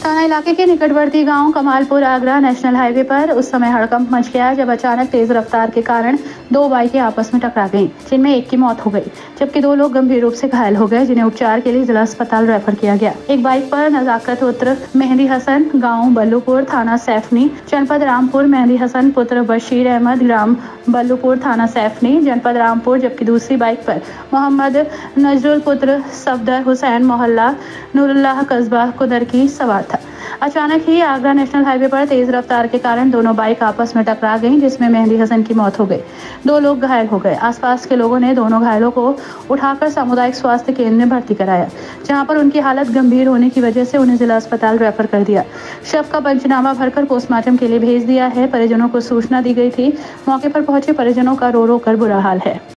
थाना इलाके के निकटवर्ती गांव कमालपुर आगरा नेशनल हाईवे पर उस समय हड़कंप मच गया जब अचानक तेज रफ्तार के कारण दो बाइकें आपस में टकरा गईं, जिनमें एक की मौत हो गई जबकि दो लोग गंभीर रूप से घायल हो गए, जिन्हें उपचार के लिए जिला अस्पताल रेफर किया गया। एक बाइक पर नजाकत पुत्र मेहंदी हसन गाँव बल्लूपुर थाना सैफनी जनपद रामपुर, मेहंदी हसन पुत्र बशीर अहमद ग्राम बल्लूपुर थाना सैफनी जनपद रामपुर, जबकि दूसरी बाइक पर मोहम्मद नजरुल पुत्र सफदर हुसैन मोहल्ला नूरुल्लाह कस्बा कुदर की सवार था। अचानक ही आगरा नेशनल हाईवे पर तेज रफ्तार के कारण दोनों बाइक आपस में टकरा गईं, जिसमें मेहंदी हसन की मौत हो गई, दो लोग घायल हो गए। आसपास के लोगों ने दोनों घायलों को उठाकर सामुदायिक स्वास्थ्य केंद्र में भर्ती कराया, जहां पर उनकी हालत गंभीर होने की वजह से उन्हें जिला अस्पताल रेफर कर दिया। शव का पंचनामा भरकर पोस्टमार्टम के लिए भेज दिया है। परिजनों को सूचना दी गई थी। मौके पर पहुंचे परिजनों का रो रो कर बुरा हाल है।